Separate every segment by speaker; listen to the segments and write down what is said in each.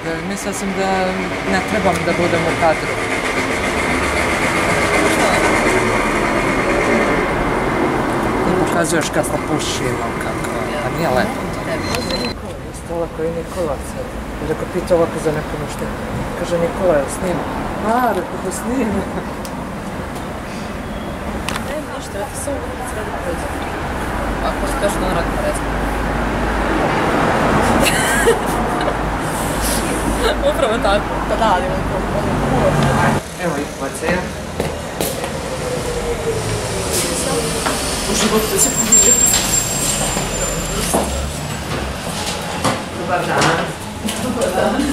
Speaker 1: Mislila sam da ne trebam da budem u kadru. I pokazuješ kako pušimo, kako... Pa nije lepo to. Stola koji je Nikola sad. I rekao, pita ovako za neko nešto. Kaže, Nikola je snima. A, rekao, ko snima.
Speaker 2: Ne, ništa, ja ti sam uvijek sredi prođe. Ako se kažu da on radi porezno. Upravo tako. Pa da, ali
Speaker 1: evo ih baceja.
Speaker 2: u životu da se pođe.
Speaker 1: Dobar dan.
Speaker 2: Dobar dan.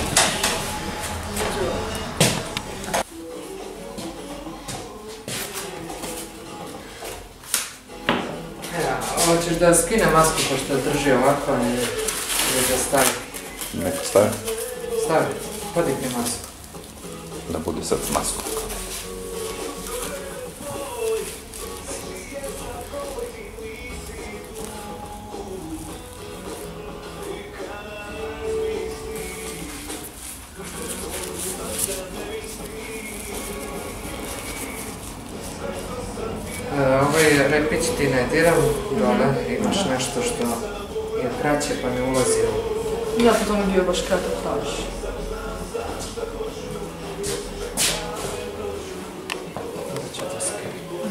Speaker 1: Hoćeš da skine masku pošto drži ovako ili da stavi?
Speaker 3: Neko stavi?
Speaker 1: Stavi, podigni masku.
Speaker 3: Da bude sad s maskom.
Speaker 1: Ovaj repić ti ne diram dole, imaš nešto što je kraće pa ne ulazi u...
Speaker 2: Ja, potom je bio baš kratak plaž.
Speaker 1: Da ću da skinem.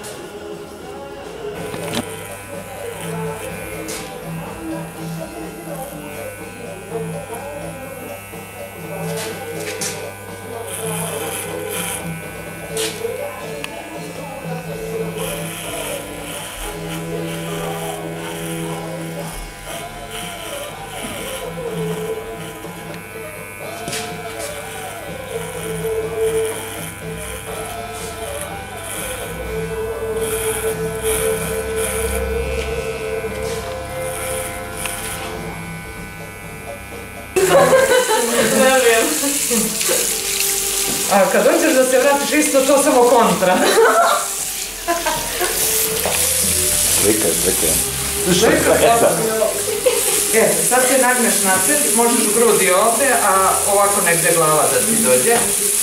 Speaker 1: A kad hoćeš da se vratiš isto, to samo kontra.
Speaker 3: Slikaj.
Speaker 1: Sad se nagneš napred, možeš grudi ovdje, a ovako negdje glava da ti dođe.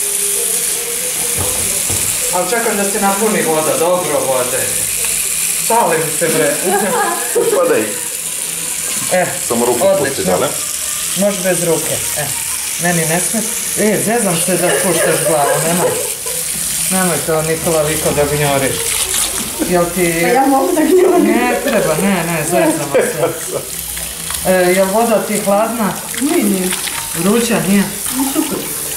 Speaker 1: Ali čekam da se napuni voda, dobro vode. Šalim se, bre.
Speaker 3: Padaj. Samo ruku pusti, da li?
Speaker 1: Može bez ruke. Meni ne smet. Zezam se da spuštaš glavu, nemoj. Nemoj to, Nikola, Viko, da gnjoriš. Jel ti...
Speaker 2: Pa ja mogu da gnjorim.
Speaker 1: Ne treba, ne, zezamo se. Jel voda ti hladna?
Speaker 2: Nije.
Speaker 1: Vruća, nije?
Speaker 2: Super.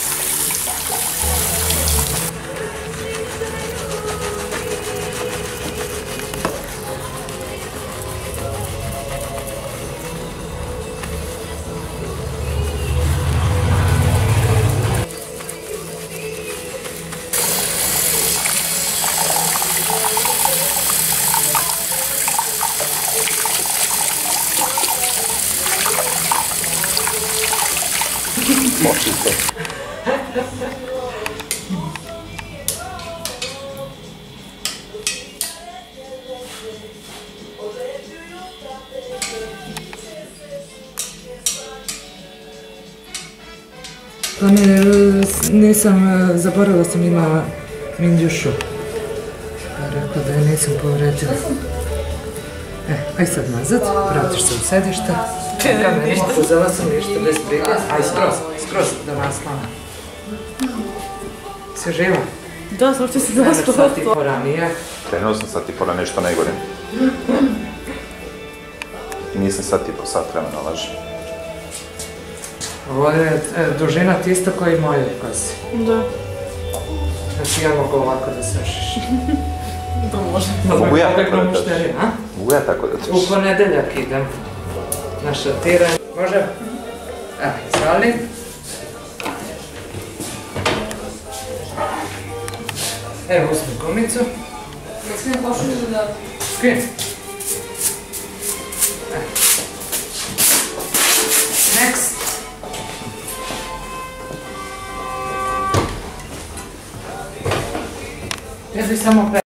Speaker 3: Možete.
Speaker 1: Pa nisam, zaboravila sam imala mindjušu. Pa rekao da je nisam povredila. Aj sad nazad, vratiš se u sedište. Uzela sam ništa bez brige. Aj skroz da naslana. Si živa?
Speaker 2: Da, samo što si zaspala.
Speaker 1: Sad ti poranije.
Speaker 3: Krenuo sam sad tipo na nešto najgore. Nisam sad tipo sat vremena laži.
Speaker 1: Ovo je dužina ti isto koji moje kosi.
Speaker 2: Da.
Speaker 1: Znači ja mogu ovako da sešiš.
Speaker 2: To može.
Speaker 3: Mogu ja tako da ćeš? Mogu ja tako da ćeš?
Speaker 1: U ponedeljak idem na šatiranje. Može? Izvali. Evo, uzmi gumicu.
Speaker 2: Svijem pošli da...
Speaker 1: Skrin. Next. Jedi samo